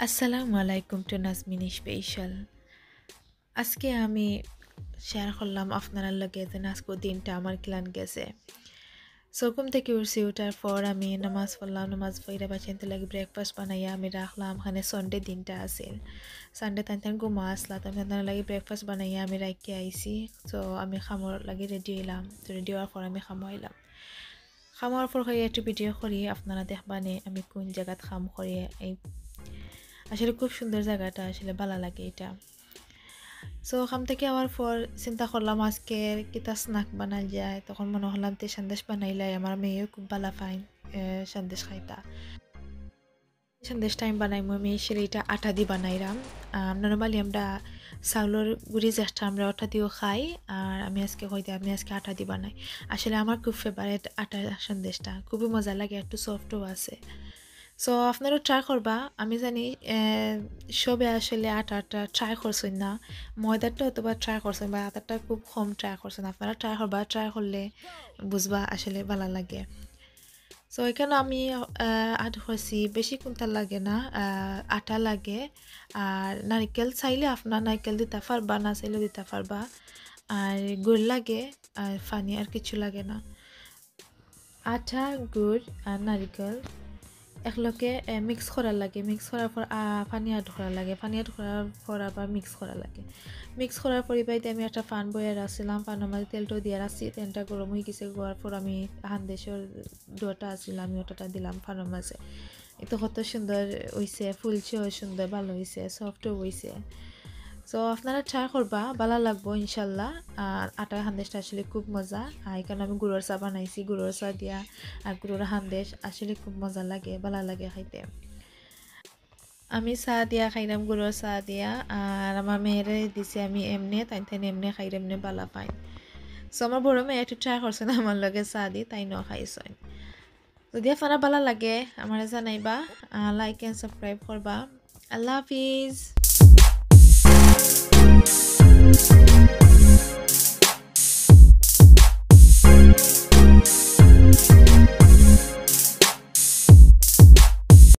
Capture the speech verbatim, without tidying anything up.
আসসালামু আলাইকুম two Nazmin special. আজকে আমি শেয়ার করলাম আপনার লগে যে আজকের দিনটা আমার ক্লান গেছে। সো ঘুম থেকে উঠছি, উঠার পর আমি নামাজ পড়লাম, নামাজ পড়ে বাচ্চাতে লাগে ব্রেকফাস্ট বানাইয়া আমি রাখলাম। ওখানে সন্ডে দিনটা আছিল, সানডে তাই তাই ঘুমা আসলা, তাই তাই লাগে ব্রেকফাস্ট বানাইয়া আমি রাখি আইসি। সো আমি খামর লাগে রেডি হইলাম। তো রেডি হওয়ার পর আমি খামাইলাম, খামার পর হয়ে একটু ভিডিও করি আপনারা দেখবানে আমি কোন জায়গাত খাম করি। এই আসলে খুব সুন্দর জায়গাটা, আসলে ভালো লাগে এটা। সো ওখান থেকে আবার পর চিন্তা করলাম আজকে কিতা স্ন্যাক বানাই যায়, তখন মনে হলাম তে সন্দেশ বানাইলাই, আমার মেয়েও খুব ভালো পাইন সন্দেশ খাইতা। সন্দেশ টাইম বানাই আমি সেটা আটা দিয়ে বানাইলাম। নর্মালি আমরা চাউলের গুড়ি যেটা আমরা আটা দিয়েও খাই, আর আমি আজকে হয়তো আমি আজকে আটা দিয়ে বানাই। আসলে আমার খুব ফেভারিট আটা সন্দেশটা, খুবই মজা লাগে, একটু সফটও আছে। সো আপনারও ট্রাই করবা। আমি জানি সবে আসলে আটাটা ট্রাই করছেন না, ময়দাটা অথবা ট্রাই করছেন বা আটাটা খুব কম ট্রাই করছেন। আপনারা ট্রাই করবা, ট্রাই করলে বুঝবা আসলে ভালো লাগে। সো এখানে আমি আট হয়েছি, বেশি কোনটা লাগে না, আটা লাগে আর নারকেল চাইলে আপনার নারকেল দিতে পারবা, না চাইলে দিতে পারবা, আর গুড় লাগে আর পানি, আর কিছু লাগে না। আটা, গুড় আর নারকেল একলগে মিক্স করার লাগে, মিক্স করার পর পানি অ্যাড করা লাগে, পানি অ্যাড করার পর আবার মিক্স করা লাগে। মিক্স করার পর এবার আমি একটা পান বয়ে রাখছিলাম, পানের মাঝে তেলটাও দিয়ে রাখছি, তেলটা গরম হয়ে গেছে, গোয়ার পর আমি হান্দেশের ডোটা আসছিলাম, আমি ওটা দিলাম পানের মাঝে। এটা কত সুন্দর হয়েছে, ফুলছেও সুন্দর, ভালো হয়েছে, সফটও হয়েছে। সো আপনারা ট্রাই করবা, ভালো লাগবো ইনশাল্লাহ। আর আটার হান্দেশটা আসলে খুব মজা, আর এখানে আমি গুড়ের চা বানাইছি, গুড়ের চা দিয়া আর গুড়ের হান্দেশ আসলে খুব মজা লাগে, ভালো লাগে খাইতে। আমি চা দিয়া খাইলাম, গুড়ের চা দিয়া, আর আমার মেয়েরে দিছে আমি এমনি, তাই তাই এমনি খাইলে এমনি ভালো পাই। সো আমার বড় মেয়ে একটু ট্রাই করছেন আমার লগে চা দি, তাই ন খাইছেন। যদি আপনারা ভালো লাগে আমার জানাইবা, লাইক এন্ড সাবস্ক্রাইব করবা। আল্লাহ হাফিজ।